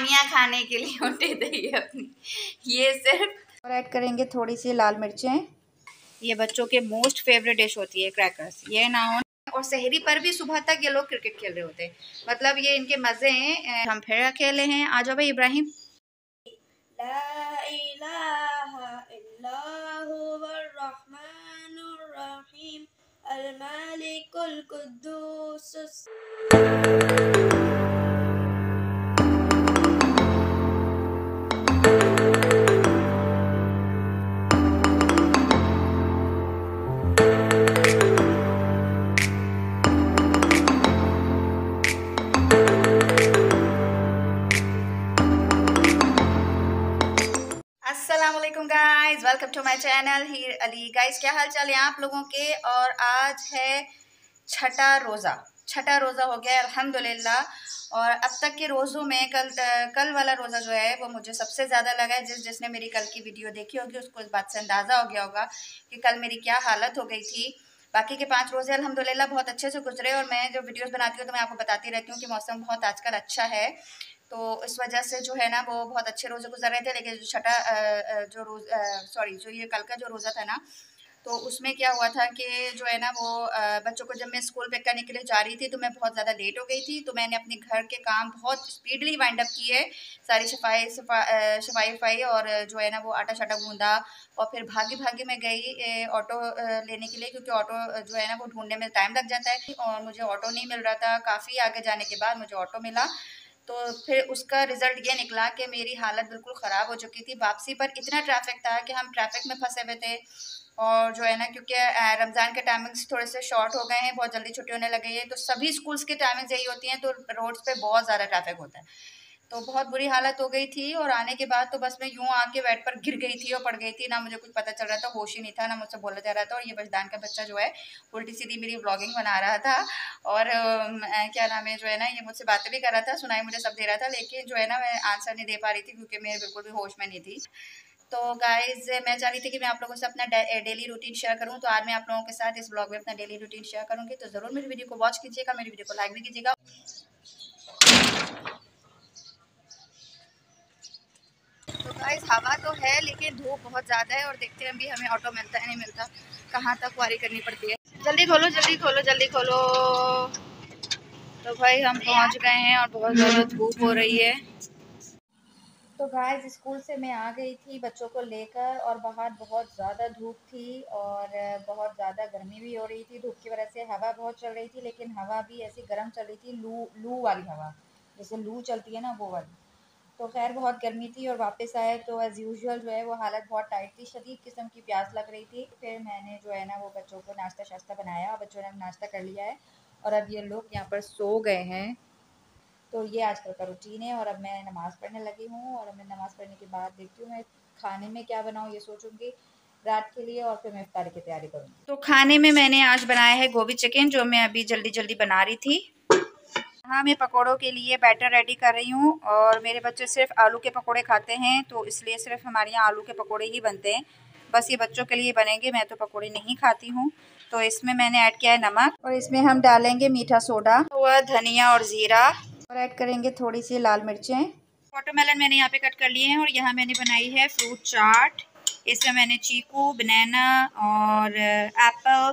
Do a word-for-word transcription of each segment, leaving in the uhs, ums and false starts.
बिरयानियाँ खाने के लिए उठे थे अपनी। ये सिर्फ और ऐड करेंगे थोड़ी सी लाल मिर्चें। ये बच्चों के मोस्ट फेवरेट डिश होती है क्रैकर्स। ये ना हो और सहरी पर भी सुबह तक ये लोग क्रिकेट खेल रहे होते हैं, मतलब ये इनके मजे हैं। हम फिर अकेले हैं। आ जाओ भाई इब्राहिम। ला इलाहा इल्लल्लाहुर रहमानुर रहीम अल मालिकुल कुद्दूस। अस्सलामुअलैकुम guys, welcome to my channel Heer Ali. Guys क्या हाल चाल है आप लोगों के। और आज है छठा रोज़ा। छठा रोज़ा हो गया अल्हम्दुलिल्लाह। और अब तक के रोज़ों में कल कल वाला रोज़ा जो है वो मुझे सबसे ज़्यादा लगा है। जिस जिसने मेरी कल की वीडियो देखी होगी उसको इस बात से अंदाज़ा हो गया होगा कि कल मेरी क्या हालत हो गई थी। बाकी के पाँच रोज़े अल्हम्दुलिल्लाह बहुत अच्छे से गुजरे। और मैं जो वीडियोस बनाती हूँ तो मैं आपको बताती रहती हूँ कि मौसम बहुत आजकल अच्छा है, तो इस वजह से जो है ना वो बहुत अच्छे रोज़े गुजर रहे थे। लेकिन जो छठा जो रोज़ सॉरी जो ये कल का जो रोज़ा था ना, तो उसमें क्या हुआ था कि जो है ना वो बच्चों को जब मैं स्कूल पिक करने के लिए जा रही थी तो मैं बहुत ज़्यादा लेट हो गई थी। तो मैंने अपने घर के काम बहुत स्पीडली वाइंड अप किए, सारी सफाई सफाई वफाई और जो है ना वो आटा शाटा गूंदा। और फिर भागी भागी मैं गई ऑटो लेने के लिए, क्योंकि ऑटो जो है ना वो ढूंढने में टाइम लग जाता है और मुझे ऑटो नहीं मिल रहा था। काफ़ी आगे जाने के बाद मुझे ऑटो मिला, तो फिर उसका रिज़ल्ट ये निकला कि मेरी हालत बिल्कुल ख़राब हो चुकी थी। वापसी पर इतना ट्रैफिक था कि हम ट्रैफिक में फंसे हुए थे। और जो है ना क्योंकि रमज़ान के टाइमिंग्स थोड़े से शॉर्ट हो गए हैं, बहुत जल्दी छुट्टी होने लगी है, तो सभी स्कूल्स की टाइमिंग्स यही होती हैं, तो रोड्स पे बहुत ज़्यादा ट्रैफिक होता है। तो बहुत बुरी हालत हो गई थी। और आने के बाद तो बस मैं यूँ आके बेड पर गिर गई थी और पड़ गई थी। ना मुझे कुछ पता चल रहा था, होश ही नहीं था, ना मुझसे बोला जा रहा था। और ये बजदान का बच्चा जो है उल्टी सीधी मेरी व्लॉगिंग बना रहा था। और क्या नाम है जो है ना ये मुझसे बातें भी कर रहा था, सुनाई मुझे सब दे रहा था, लेकिन जो है ना मैं आंसर नहीं दे पा रही थी क्योंकि मैं बिल्कुल भी होश में नहीं थी। तो गाइज मैं चाह रही थी कि मैं आप लोगों से अपना डेली रूटीन शेयर करूं, तो आज मैं आप लोगों के साथ इस ब्लॉग में अपना डेली रूटीन शेयर करूंगी। तो ज़रूर मेरी वीडियो को वॉच कीजिएगा, मेरी वीडियो को लाइक भी कीजिएगा। तो गाइस हवा तो है लेकिन धूप बहुत ज़्यादा है। और देखते हैं अभी हमें ऑटो मिलता है नहीं मिलता, कहाँ तक वारी करनी पड़ती है। जल्दी खोलो जल्दी खोलो जल्दी खोलो। तो भाई हम पहुँच गए हैं और बहुत ज़्यादा धूप हो रही है। तो गाइस स्कूल से मैं आ गई थी बच्चों को लेकर, और बाहर बहुत ज़्यादा धूप थी और बहुत ज़्यादा गर्मी भी हो रही थी। धूप की वजह से हवा बहुत चल रही थी, लेकिन हवा भी ऐसी गर्म चल रही थी, लू लू वाली हवा, जैसे लू चलती है ना वो वाली। तो खैर बहुत गर्मी थी। और वापस आए तो एज़ यूजुअल जो है वो हालत बहुत टाइट थी, शदीद किस्म की प्यास लग रही थी। फिर मैंने जो है ना वो बच्चों को नाश्ता शाश्ता बनाया, बच्चों ने नाश्ता कर लिया है और अब ये लोग यहाँ पर सो गए हैं। तो ये आजकल का रूटीन है। और अब मैं नमाज़ पढ़ने लगी हूँ, और अब मैं नमाज़ पढ़ने के बाद देखती हूँ मैं खाने में क्या बनाऊँ, ये सोचूंगी रात के लिए, और फिर मैं इफ्तारी की तैयारी करूँगी। तो खाने में मैंने आज बनाया है गोभी चिकन, जो मैं अभी जल्दी जल्दी बना रही थी। हाँ मैं पकोड़ों के लिए बैटर रेडी कर रही हूँ। और मेरे बच्चे सिर्फ आलू के पकोड़े खाते हैं, तो इसलिए सिर्फ हमारे यहाँ आलू के पकोड़े ही बनते हैं। बस ये बच्चों के लिए बनेंगे, मैं तो पकोड़े नहीं खाती हूँ। तो इसमें मैंने ऐड किया है नमक, और इसमें हम डालेंगे मीठा सोडा हुआ, धनिया और ज़ीरा, और ऐड करेंगे थोड़ी सी लाल मिर्चें। वाटरमेलन मैंने यहाँ पे कट कर लिए हैं। और यहाँ मैंने बनाई है फ्रूट चाट। इसमें मैंने चीकू, बनाना और एप्पल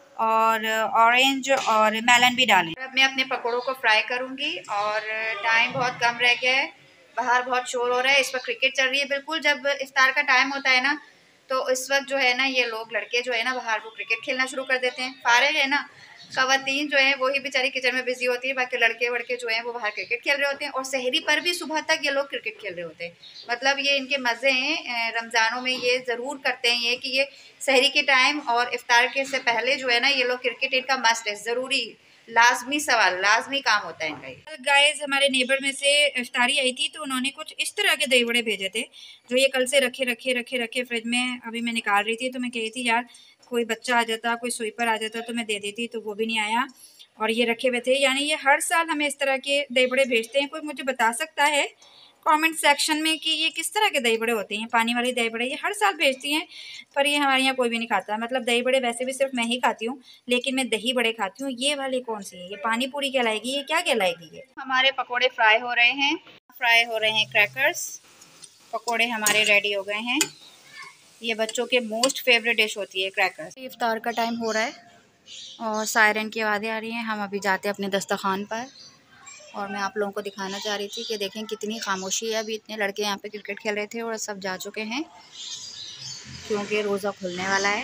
और ऑरेंज और मेलन भी डालें। अब मैं अपने पकोड़ों को फ्राई करूंगी। और टाइम बहुत कम रह गया है, बाहर बहुत शोर हो रहा है, इस वक्त क्रिकेट चल रही है। बिल्कुल जब इफ्तार का टाइम होता है ना, तो इस वक्त जो है ना ये लोग लड़के जो है ना बाहर वो क्रिकेट खेलना शुरू कर देते हैं। फारिग है ना, खवातीन जो है वही बेचारी किचन में बिजी होती है, बाकी लड़के वड़के जो हैं वो बाहर क्रिकेट खेल रहे होते हैं। और सहरी पर भी सुबह तक ये लोग क्रिकेट खेल रहे होते हैं, मतलब ये इनके मज़े हैं। रमज़ानों में ये ज़रूर करते हैं ये कि ये सहरी के टाइम और इफ्तार के से पहले जो है ना ये लोग क्रिकेट इनका मस्ट है, ज़रूरी लाजमी सवाल लाजमी काम होता है इनका। गाइस हमारे नेबर में से इफ्तारी आई थी, तो उन्होंने कुछ इस तरह के दही बड़े भेजे थे, जो ये कल से रखे रखे रखे रखे फ्रिज में। अभी मैं निकाल रही थी तो मैं कह रही थी यार कोई बच्चा आ जाता, कोई स्वीपर आ जाता तो मैं दे देती, तो वो भी नहीं आया। और ये रखे हुए थे, यानी ये हर साल हमें इस तरह के दही बड़े भेजते हैं। कोई मुझे बता सकता है कमेंट सेक्शन में कि ये किस तरह के दही बड़े होते हैं। पानी वाली दही बड़े ये हर साल भेजती हैं, पर ये हमारे यहाँ कोई भी नहीं खाता। मतलब दही बड़े वैसे भी सिर्फ मैं ही खाती हूँ, लेकिन मैं दही बड़े खाती हूँ। ये वाले कौन सी है? ये पानी पूरी कहलाएगी, ये क्या कहलाएगी? ये हमारे पकोड़े फ्राई हो रहे हैं, फ्राई हो रहे हैं क्रैकर्स। पकोड़े हमारे रेडी हो गए हैं। ये बच्चों के मोस्ट फेवरेट डिश होती है क्रैकर्स। इफ्तार का टाइम हो रहा है और सायरन की आवाज़ें आ रही हैं। हम अभी जाते हैं अपने दस्तरखान पर, और मैं आप लोगों को दिखाना चाह रही थी कि देखें कितनी खामोशी है। अभी इतने लड़के यहाँ पे क्रिकेट खेल रहे थे और सब जा चुके हैं क्योंकि रोज़ा खुलने वाला है।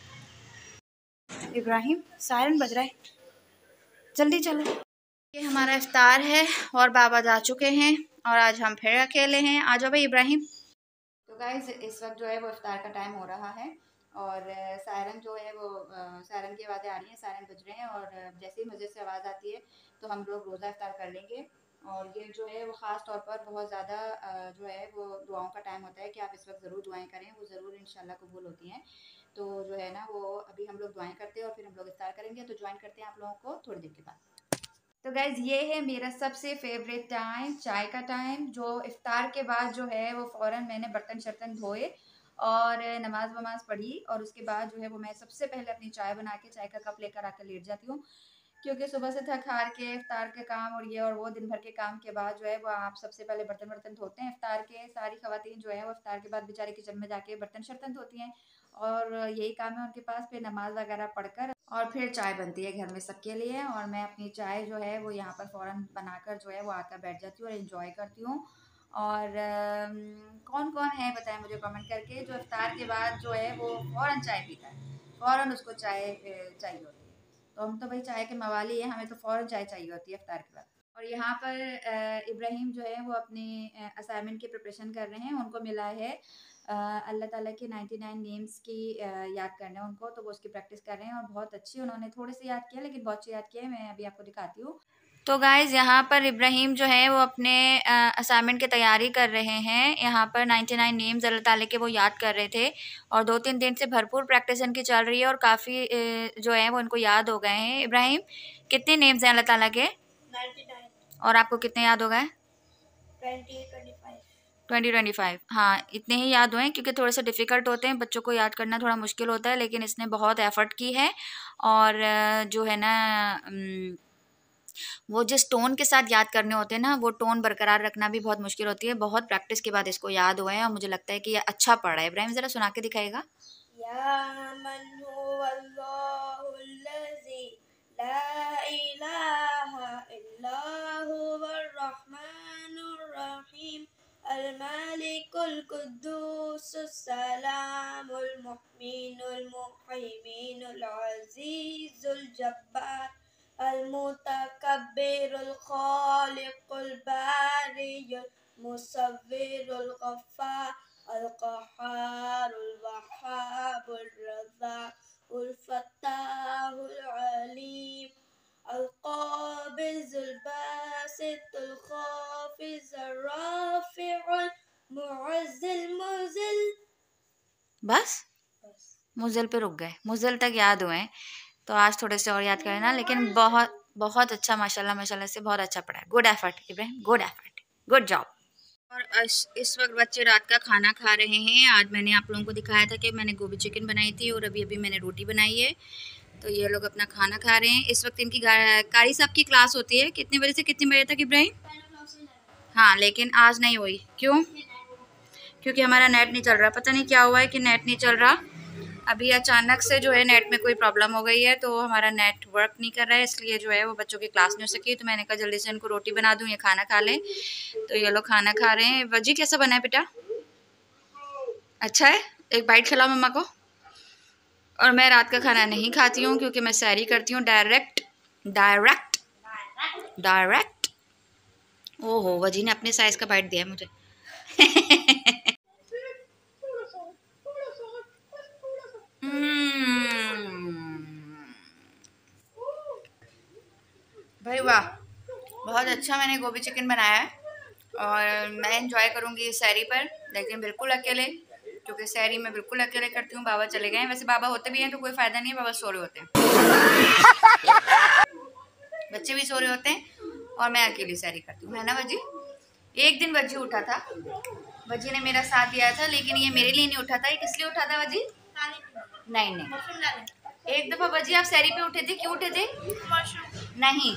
इब्राहिम सायरन बज रहा है, जल्दी चलो। ये हमारा इफ्तार है और बाबा जा चुके हैं और आज हम फिर अकेले हैं। आ जाओ भाई इब्राहिम। तो गाइस इस वक्त जो है वो इफ्तार का टाइम हो रहा है और सायरन जो है वो सायरन की आवाज़ें आ रही हैं, सायरन बज रहे हैं और जैसे ही मस्जिद से आवाज़ आती है तो हम लोग रोज़ा इफ्तार कर लेंगे। और ये जो है वो ख़ास तौर पर बहुत ज़्यादा जो है वो दुआओं का टाइम होता है कि आप इस वक्त ज़रूर दुआएं करें, वो ज़रूर इंशाल्लाह कबूल होती हैं। तो जो है ना वो अभी हम लोग दुआएं करते हैं और फिर हम लोग इफ्तार करेंगे। तो ज्वाइन करते हैं आप लोगों को थोड़ी देर के बाद। तो गाइज़ ये है मेरा सबसे फेवरेट टाइम, चाय का टाइम। जो इफ्तार के बाद जो है वो फ़ौरन मैंने बर्तन शर्तन धोए और नमाज वमाज पढ़ी और उसके बाद जो है वो मैं सबसे पहले अपनी चाय बना के चाय का कप लेकर आकर लेट जाती हूँ, क्योंकि सुबह से थक हार के इफ्तार के काम और ये और वो दिन भर के काम के बाद जो है वो आप सबसे पहले बर्तन वर्तन धोते हैं। इफ्तार के सारी ख़वातीन जो है वो इफ्तार के बाद बेचारी किचन में जाके बर्तन शर्तन धोती हैं और यही काम है उनके पास। फिर नमाज वगैरह पढ़कर और फिर चाय बनती है घर में सबके लिए और मैं अपनी चाय जो है वो यहाँ पर फ़ौरन बनाकर जो है वो आकर बैठ जाती हूँ और इन्जॉय करती हूँ। और कौन कौन है बताएं मुझे कमेंट करके जो इफ्तार के बाद जो है वो फ़ौरन चाय पीता है, फ़ौरन उसको चाय चाहिए होती है। तो हम तो भाई चाय के मवाली हैं, हमें तो फ़ौरन चाय चाहिए होती है इफ्तार के बाद। और यहाँ पर इब्राहिम जो है वो अपनी असाइनमेंट की प्रिपरेशन कर रहे हैं। उनको मिला है अल्लाह ताला के निन्यानवे नेम्स की याद करना है उनको, तो वो उसकी प्रैक्टिस कर रहे हैं और बहुत अच्छी उन्होंने थोड़े से याद किया लेकिन बहुत अच्छी याद किया है। मैं अभी आपको दिखाती हूँ। तो गाइज़ यहाँ पर इब्राहिम जो है वो अपने असाइनमेंट की तैयारी कर रहे हैं। यहाँ पर निन्यानवे नेम्स अल्लाह ताला के वो याद कर रहे थे और दो तीन दिन से भरपूर प्रैक्टिस इनकी चल रही है और काफ़ी जो है वो इनको याद हो गए हैं। इब्राहिम कितने नेम्स हैं अल्लाह ताला के? निन्यानवे। और आपको कितने याद हो गए? Twenty twenty five. हाँ इतने ही याद हुए क्योंकि थोड़े से डिफ़िकल्ट होते हैं, बच्चों को याद करना थोड़ा मुश्किल होता है, लेकिन इसने बहुत एफ़र्ट की है। और जो है ना वो जिस टोन के साथ याद करने होते हैं ना वो टोन बरकरार रखना भी बहुत मुश्किल होती है। बहुत प्रैक्टिस के बाद इसको याद हुए हैं और मुझे लगता है कि ये अच्छा पढ़ रहा है। इब्राहिम ज़रा सुना के दिखाएगा। अल-मालिकुल कुद्दूसुस सलामुल मुमिनुल मुहैमिनुल अज़ीज़ुल जब्बार अल-मुतकब्बिरुल खालिकुल बारियुल मुसव्विरुल गफ्फार अल-क़हारुल वह्हाबुर रज़्ज़ाक़ुल फ़त्ताहुल अलीम अल-क़ाबिज़ुल बासितुल ख़ाफ़िज़ुर राफ़िउल मुअज़्ज़िल मुज़िल। बस मुज़िल पे रुक गए, मुज़िल तक याद हुए हैं। तो आज थोड़े से और याद करें ना, लेकिन बहुत बहुत अच्छा माशाल्लाह माशाल्लाह से बहुत अच्छा पढ़ा है। Good effort Ibrahim, good effort, good job. और इस वक्त बच्चे रात का खाना खा रहे हैं। आज मैंने आप लोगों को दिखाया था कि मैंने गोभी चिकन बनाई थी और अभी अभी मैंने रोटी बनाई है। तो ये लोग अपना खाना खा रहे हैं। इस वक्त इनकी कारी साहब की क्लास होती है कितने बजे से कितने बजे तक इब्राहिम? हाँ लेकिन आज नहीं हुई, क्यों? क्योंकि हमारा नेट नहीं चल रहा। पता नहीं क्या हुआ है कि नेट नहीं चल रहा। अभी अचानक से जो है नेट में कोई प्रॉब्लम हो गई है तो हमारा नेट वर्क नहीं कर रहा है, इसलिए जो है वो बच्चों की क्लास नहीं हो सकी। तो मैंने कहा जल्दी से इनको रोटी बना दूँ, ये खाना खा लें। तो ये लोग खाना खा रहे हैं। वजी कैसा बना है बेटा? अच्छा है, एक बाइट खिलाओ मम्मा को। और मैं रात का खाना नहीं खाती हूँ क्योंकि मैं सैरी करती हूँ डायरेक्ट डायरेक्ट डायरेक्ट। ओहो वजी ने अपने साइज़ का बाइट दिया है मुझे। भाई वाह, बहुत अच्छा मैंने गोभी चिकन बनाया है और मैं एंजॉय करूँगी इस सैरी पर, लेकिन बिल्कुल अकेले, क्योंकि सैरी मैं बिल्कुल अकेले करती हूँ। बाबा चले गए हैं, वैसे बाबा होते भी हैं तो कोई फ़ायदा नहीं है, बाबा सो रहे होते हैं, बच्चे भी सो रहे होते हैं और मैं अकेली सैरी करती हूँ, है ना वजी? एक दिन वजी उठा था, वजी ने मेरा साथ दिया था, लेकिन ये मेरे लिए नहीं उठा था। ये किस लिए उठा था वजी? नहीं नहीं, एक दफा वजी आप सैरी पे उठे थे, क्यों उठे थे? नहीं,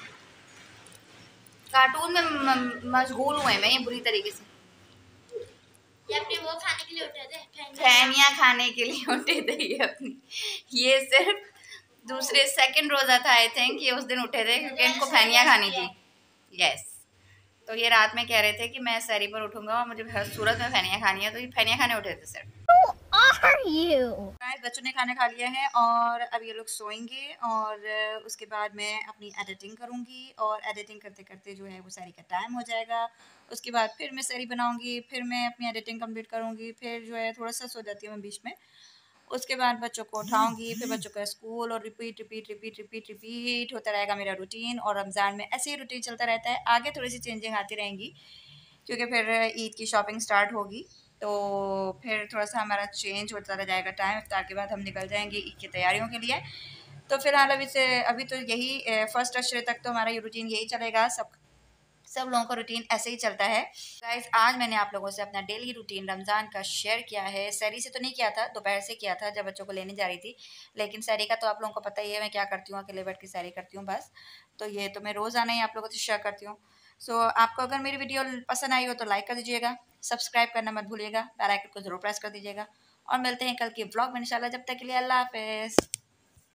कार्टून में मशगूल हुए मैं ये बुरी तरीके से। ये अपने वो खाने के लिए उठे थे, फैनिया खाने के लिए उठे थे ये अपनी। ये सिर्फ दूसरे सेकंड रोजा था आई थिंक, ये उस दिन उठे थे क्योंकि इनको फैनिया खानी थी। यस, तो ये रात में कह रहे थे कि मैं सैरी पर उठूंगा और मुझे हर सूरत में फैनिया खानी है, तो ये फैनिया खाने उठे थे सर। बच्चों ने खाना खा लिया है और अब ये लोग सोएंगे और उसके बाद मैं अपनी एडिटिंग करूँगी और एडिटिंग करते करते जो है वो सैरी का टाइम हो जाएगा। उसके बाद फिर मैं सैरी बनाऊँगी, फिर मैं अपनी एडिटिंग कंप्लीट करूँगी, फिर जो है थोड़ा सा सो जाती हूँ मैं बीच में। उसके बाद बच्चों को उठाऊंगी, फिर बच्चों का स्कूल और repeat repeat repeat repeat repeat होता रहेगा मेरा रूटीन। और रमज़ान में ऐसे ही रूटीन चलता रहता है। आगे थोड़ी सी चेंजिंग आती रहेंगी क्योंकि फिर ईद की शॉपिंग स्टार्ट होगी, तो फिर थोड़ा सा हमारा चेंज होता रह जाएगा टाइम। इफ्तार के बाद हम निकल जाएंगे ईद की तैयारियों के लिए। तो फिलहाल अभी से अभी तो यही फर्स्ट अशरे तक तो हमारा ये रूटीन यही चलेगा। सब सब लोगों का रूटीन ऐसे ही चलता है। गाइज, आज मैंने आप लोगों से अपना डेली रूटीन रमज़ान का शेयर किया है। सैरी से तो नहीं किया था, दोपहर से किया था जब बच्चों को लेने जा रही थी, लेकिन सैरी का तो आप लोगों को पता ही है मैं क्या करती हूँ, अकेले बैठ के सैरी करती हूँ बस। तो ये तो मैं रोज़ाना ही आप लोगों से शेयर करती हूँ। सो आपको अगर मेरी वीडियो पसंद आई हो तो लाइक कर दीजिएगा, सब्सक्राइब करना मत भूलिएगा, बेल आइकन को जरूर प्रेस कर दीजिएगा और मिलते हैं कल के ब्लॉग में इंशाल्लाह। जब तक के लिए अल्लाह हाफिज़।